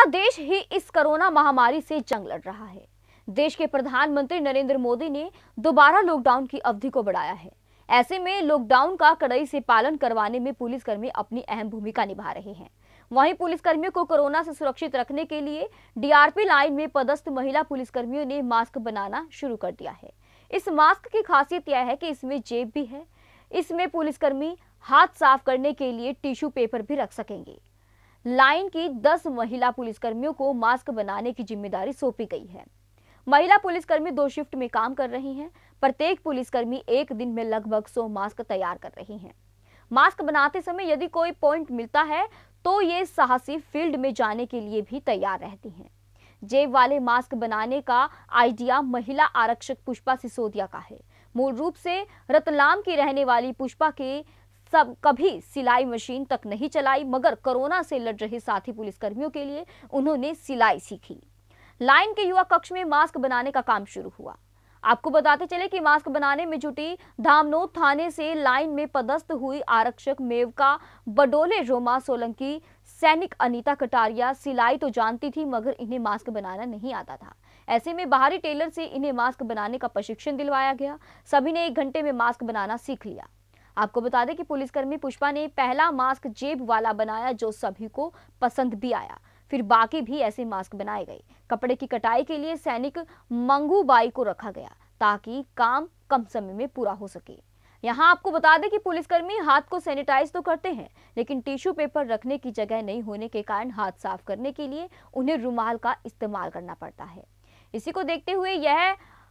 देश ही इस कोरोना महामारी से जंग लड़ रहा है। देश के प्रधानमंत्री नरेंद्र मोदी ने दोबारा लॉकडाउन की अवधि को बढ़ाया है। ऐसे में लॉकडाउन का कड़ाई से पालन करवाने में पुलिसकर्मी अपनी अहम भूमिका निभा रहे हैं। वहीं पुलिसकर्मियों को कोरोना से सुरक्षित रखने के लिए डीआरपी लाइन में पदस्थ महिला पुलिसकर्मियों ने मास्क बनाना शुरू कर दिया है। इस मास्क की खासियत यह है कि इसमें जेब भी है। इसमें पुलिसकर्मी हाथ साफ करने के लिए टिश्यू पेपर भी रख सकेंगे। लाइन की 10 महिला पुलिसकर्मियों को मास्क बनाने की जिम्मेदारी सौंपी गई है। महिला पुलिसकर्मी 2 शिफ्ट में काम कर रही हैं। प्रत्येक पुलिसकर्मी एक दिन में लगभग 100 मास्क तैयार कर रही हैं। मास्क बनाते समय यदि कोई पॉइंट मिलता है तो ये साहसी फील्ड में जाने के लिए भी तैयार रहती हैं। जेब वाले मास्क बनाने का आइडिया महिला आरक्षक पुष्पा सिसोदिया का है। मूल रूप से रतलाम की रहने वाली पुष्पा के कभी सिलाई मशीन तक नहीं चलाई, मगर कोरोना से लड़ रहे साथी पुलिसकर्मियों के लिए उन्होंने सिलाई सीखी। लाइन के युवा कक्ष में मास्क बनाने का काम शुरू हुआ। आपको बताते चले कि मास्क बनाने में जुटी धामनोद थाने से लाइन में पदस्थ हुई आरक्षक मेवका बडोले, रोमा सोलंकी, सैनिक अनीता कटारिया सिलाई तो जानती थी, मगर इन्हें मास्क बनाना नहीं आता था। ऐसे में बाहरी टेलर से इन्हें मास्क बनाने का प्रशिक्षण दिलवाया गया। सभी ने 1 घंटे में मास्क बनाना सीख लिया। आपको बता दें कि पुलिसकर्मी पुष्पा ने पहला मास्क जेब वाला बनाया, जो सभी को पसंद भी आया। फिर बाकी भी ऐसे मास्क बनाए गए। कपड़े की कटाई के लिए सैनिक मंगूबाई को रखा गया ताकि काम कम समय में पूरा हो सके। यहाँ आपको बता दें कि पुलिसकर्मी हाथ को सैनिटाइज तो करते हैं, लेकिन टिश्यू पेपर रखने की जगह नहीं होने के कारण हाथ साफ करने के लिए उन्हें रुमाल का इस्तेमाल करना पड़ता है। इसी को देखते हुए यह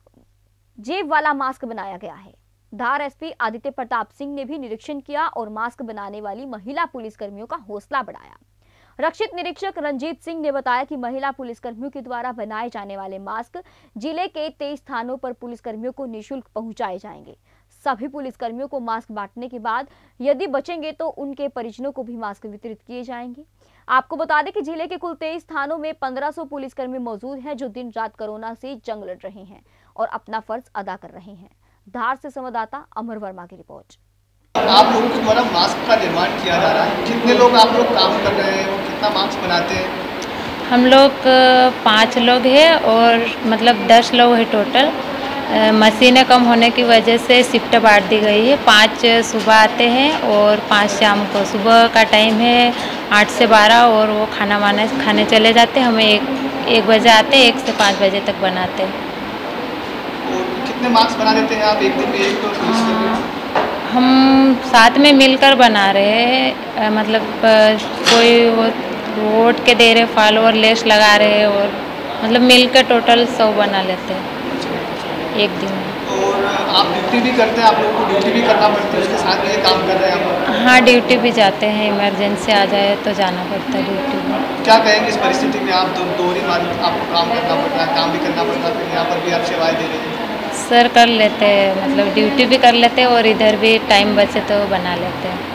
जेब वाला मास्क बनाया गया है। धार एसपी आदित्य प्रताप सिंह ने भी निरीक्षण किया और मास्क बनाने वाली महिला पुलिसकर्मियों का हौसला बढ़ाया। रक्षित निरीक्षक रंजीत सिंह ने बताया कि महिला पुलिसकर्मियों के द्वारा बनाए जाने वाले मास्क जिले के 23 स्थानों पर पुलिसकर्मियों को निःशुल्क पहुंचाए जाएंगे। सभी पुलिसकर्मियों को मास्क बांटने के बाद यदि बचेंगे तो उनके परिजनों को भी मास्क वितरित किए जाएंगे। आपको बता दें कि जिले के कुल 23 स्थानों में 1500 पुलिसकर्मी मौजूद हैं, जो दिन रात कोरोना से जंग लड़ रहे हैं और अपना फर्ज अदा कर रहे हैं। धार से संवाददाता अमर वर्मा की रिपोर्ट। आप लोगों के द्वारा मास्क का निर्माण किया जा रहा है, कितने लोग आप लोग काम कर रहे हैं और कितना मास्क बनाते हैं? हम लोग 5 लोग हैं और मतलब 10 लोग हैं टोटल। मशीनें कम होने की वजह से शिफ्ट बांट दी गई है। 5 सुबह आते हैं और 5 शाम को। सुबह का टाइम है 8 से 12 और वो खाना वाना खाने चले जाते हैं। हमें 1 बजे आते हैं, 1 से 5 बजे तक बनाते हैं। कितने मास्क बना देते हैं आप एक दिन में? हम साथ में मिलकर बना रहे हैं, मतलब कोई वोट के दे रहे, फॉलोअर लेस लगा रहे हैं और मतलब मिलकर टोटल 100 बना लेते हैं एक दिन में। और आप ड्यूटी भी करते हैं? आप लोगों को ड्यूटी भी करना पड़ता है, उसके साथ में ये काम कर रहे हैं आप? हाँ, ड्यूटी भी जाते हैं। इमरजेंसी आ जाए तो जाना पड़ता है ड्यूटी में। क्या कहेंगे इस परिस्थिति में? आप दोहरी मार्ग आपको काम करना पड़ता है, काम भी करना पड़ता है, फिर यहाँ पर भी आप सेवाएँ दे रहे हैं? सर कर लेते हैं, मतलब ड्यूटी भी कर लेते हैं और इधर भी टाइम बचे तो बना लेते हैं,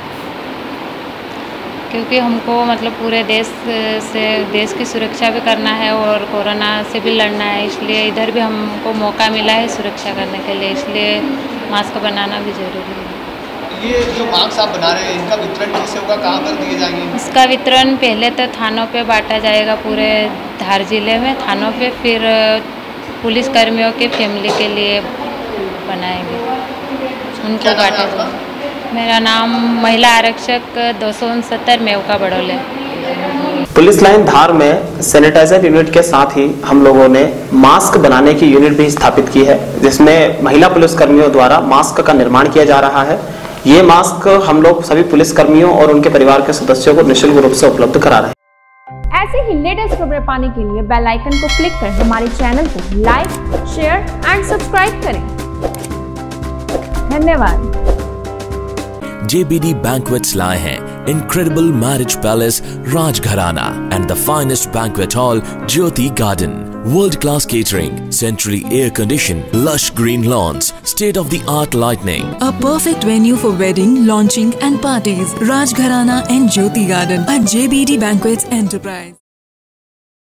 क्योंकि हमको मतलब पूरे देश की सुरक्षा भी करना है और कोरोना से भी लड़ना है। इसलिए इधर भी हमको मौका मिला है सुरक्षा करने के लिए, इसलिए मास्क बनाना भी जरूरी है। ये जो मास्क आप बना रहे हैं, इनका वितरण कैसे होगा, कहाँ पर दिए जाएंगे? इसका वितरण पहले तो थानों पे बांटा जाएगा, पूरे धार जिले में थानों पे, फिर पुलिसकर्मियों के फैमिली के लिए बनाएंगे, उनको बांटा जाएगा। मेरा नाम महिला आरक्षक 269 मेवका बडोले। पुलिस लाइन धार में सैनिटाइजर यूनिट के साथ ही हम लोगों ने मास्क बनाने की यूनिट भी स्थापित की है, जिसमें महिला पुलिसकर्मियों द्वारा मास्क का निर्माण किया जा रहा है। ये मास्क हम लोग सभी पुलिसकर्मियों और उनके परिवार के सदस्यों को निःशुल्क रूप से उपलब्ध करा रहे हैं। ऐसे ही लेटेस्ट खबरें पाने के लिए बेल आइकन को क्लिक कर हमारे चैनल को लाइक, शेयर एंड सब्सक्राइब करें। धन्यवाद। JBD Banquets लाए हैं incredible marriage palace Rajgharana and the finest banquet hall Jyoti Garden. World-class catering, centrally air-conditioned, lush green lawns, state-of-the-art lighting. A perfect venue for wedding, launching and parties. Rajgharana and Jyoti Garden at JBD Banquets Enterprise.